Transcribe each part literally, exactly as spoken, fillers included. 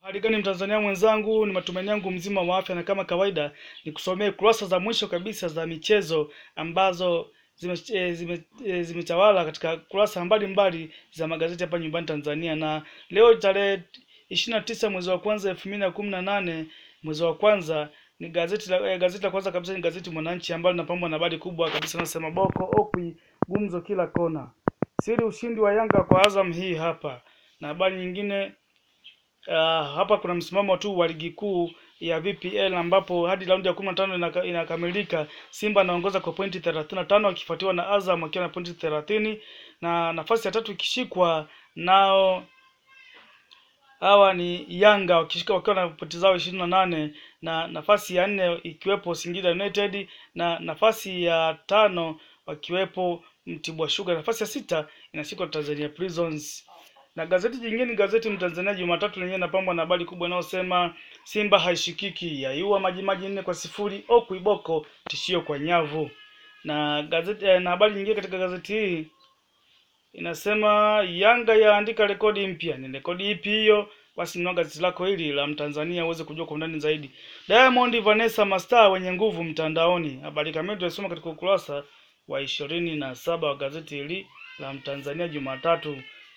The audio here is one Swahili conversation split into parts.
Harigani Mtanzania mwenzangu, ni matumaini yangu mzima wa afya, na kama kawaida ni kusomea kurasa za mwisho kabisa za michezo ambazo zimetawala zime, e, zimetawala katika kurasa mbalimbali za magazeti hapa nyumbani Tanzania. Na leo tarehe ishirini na tisa mwezi wa kwanza elfu mbili na kumi na nane, mwezi wa kwanza, ni gazeti la eh, gazeti la kwanza kabisa ni gazeti Mwananchi ambalo linapambwa na habari kubwa kabisa nasema Boko Okwi gumzo kila kona. Siri ushindi wa Yanga kwa Azam, hii hapa. Na habari nyingine, Uh, hapa kuna msimamo tu wa ligi kuu ya V P L ambapo hadi raundi ya kumi na tano inaka, inakamilika. Simba anaongoza kwa pointi thelathini na tano akifuatiwa na Azam akiwa na pointi thelathini, na nafasi ya tatu ikishikwa nao hawa ni Yanga wakishika wakiwa na pointi zao ishirini na nane, na nafasi ya nne ikiwepo Singida United, na nafasi ya tano wakiwepo Mtibwa Sugar. Nafasi ya sita inashikwa Tanzania Prisons. Na gazeti jingine ni gazeti Mtanzania Jumatatu, lenyewe napambwa na habari kubwa inayosema Simba haishikiki, yaiua Maji Maji nne kwa sifuri, Okwi Boko tishio kwa nyavu. Na gazeti na habari nyingine katika gazeti hii inasema Yanga yaandika rekodi mpya. Ni rekodi ipi hiyo? Basi nunua gazeti lako hili la Mtanzania uweze kujua kwa undani zaidi. Diamond Vanessa mastaa wenye nguvu mtandaoni. Habari kamili tunasoma katika ukurasa wa ishirini na saba wa gazeti hili la Mtanzania Jumatatu.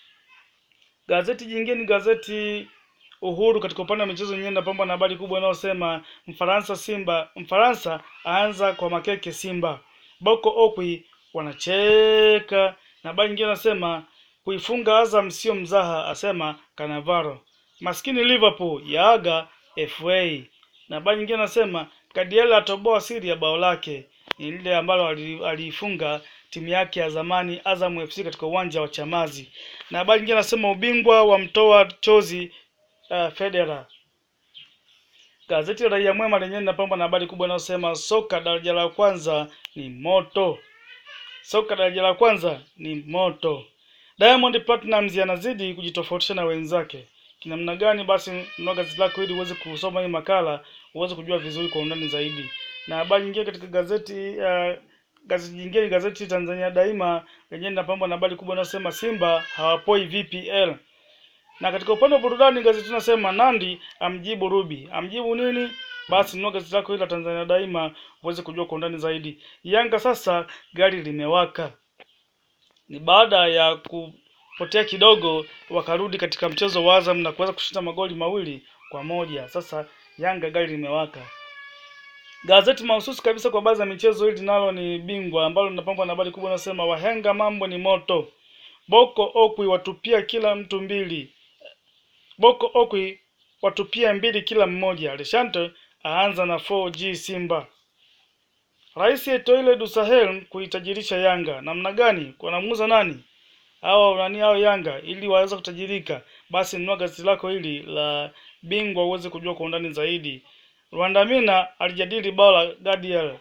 Gazeti jingine ni gazeti Uhuru katika upande wa michezo, yenyewe napambwa na habari kubwa inayosema Mfaransa Simba Mfaransa aanza kwa makeke Simba, Boko Okwi wanacheka. Na habari nyingine nasema kuifunga Azam sio mzaha, asema Cannavaro. Maskini Liverpool yaaga F A. Na habari nyingine nasema Gadiel atoboa siri ya bao lake, ni lile ambalo aliifunga timu yake ya zamani Azam F C katika uwanja wa Chamazi. Na habari nyingine nasema ubingwa wa mtoa chozi uh, Federer. Gazeti la Raia Mwema lenyewe linapambwa na habari kubwa inayosema soka daraja la kwanza ni moto. Soka daraja la kwanza ni moto. Diamond Platnumz yanazidi kujitofautisha na wenzake. Kinamna gani? Basi nunua gazeti lako ili uweze kusoma hii makala, uweze kujua vizuri kwa undani zaidi. Na habari nyingine katika gazeti uh, gazeti nyingine gazeti Tanzania Daima lenyewe linapambwa na habari kubwa inayosema Simba hawapoi V P L. Na katika upande wa burudani gazeti tunasema Nandi amjibu Ruby. Amjibu nini? Basi nunua gazeti lako hili la Tanzania Daima uweze kujua kwa undani zaidi. Yanga sasa gari limewaka. Ni baada ya kupotea kidogo wakarudi katika mchezo wa Azam na kuweza kushinda magoli mawili kwa moja. Sasa Yanga gari limewaka. Gazeti mahususi kabisa kwa baadhi ya michezo hili nalo ni Bingwa ambalo linapambwa na habari kubwa inasema wahenga mambo ni moto. Boko Okwi watupia kila mtu mbili. Boko Okwi watupia mbili kila mmoja. Leshante aanza na four G Simba. Rais Etoile du Sahel kuitajirisha Yanga. Namna gani? Wanamuuza nani? Hao nani hao Yanga ili waweze kutajirika? Basi nunua gazeti lako hili la Bingwa uweze kujua kwa undani zaidi. Rwanda Mina alijadili bao la Gadiel.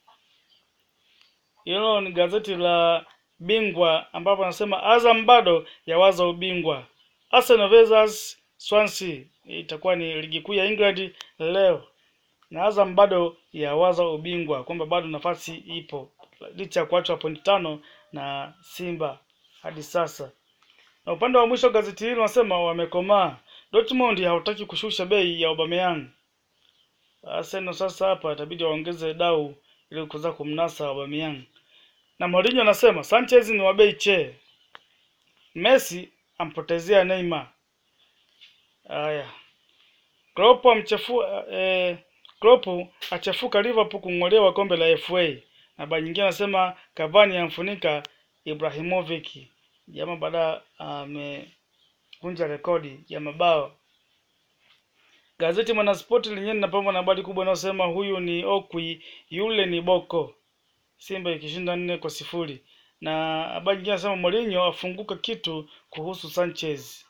Hilo ni gazeti la Bingwa ambapo anasema Azam bado yawaza ubingwa. Arsenal versus Swansea itakuwa ni ligi kuu ya England leo. Na Azam bado yawaza ubingwa, kwamba bado nafasi ipo licha ya kuachwa pointi tano na Simba hadi sasa. Na upande wa mwisho gazeti hili wanasema wamekomaa. Dortmund hautaki kushusha bei ya Aubameyang. Arsenal sasa hapa itabidi waongeze dau ili kuweza kumnasa Aubameyang. Na Mourinho anasema Sanchez ni wa bei che. Messi ampotezea Neymar. Haya. Klopp amchafua eh Klopp achafuka Liverpool kung'olewa kombe la F A. Na habari nyingine anasema Cavani amfunika Ibrahimovic. Jamaa baada amevunja uh, rekodi ya mabao. Gazeti Mwanaspoti lenyewe linapambwa na habari kubwa inayosema huyu ni Okwi, yule ni Boko. Simba ikishinda nne kwa sifuri. Na habari nyingine inasema Mourinho afunguka kitu kuhusu Sanchez.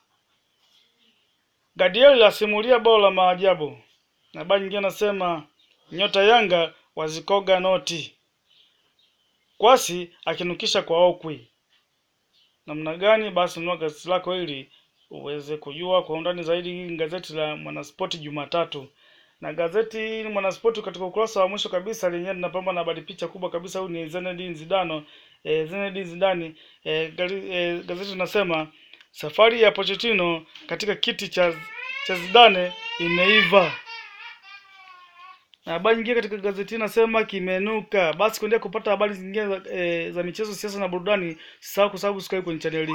Gadiel asimulia bao la maajabu. Na habari nyingine inasema nyota Yanga wazikoga noti. Kwasi akinukisha kwa Okwi. Namna gani? Basi nunua gazeti lako hili uweze kujua kwa undani zaidi. Gazeti la Mwanaspoti Jumatatu. Na gazeti Mwanaspoti katika ukurasa wa mwisho kabisa lenyewe linapambwa na habari picha kubwa kabisa. Huyu ni Zinedine Zidane. Eh, Zinedine Zidane eh, e, gazeti linasema safari ya Pochettino katika kiti cha cha Zidane imeiva. Na habari nyingine katika gazeti nasema kimenuka. Basi kuendelea kupata habari zingine za, e, za michezo, siasa na burudani, usisahau kusubscribe kwenye channel hii.